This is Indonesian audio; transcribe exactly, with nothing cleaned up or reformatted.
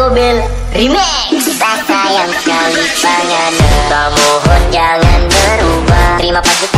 Gobel Remix. Tak sayang sekali panganan, tak mohon jangan berubah. Terima kasih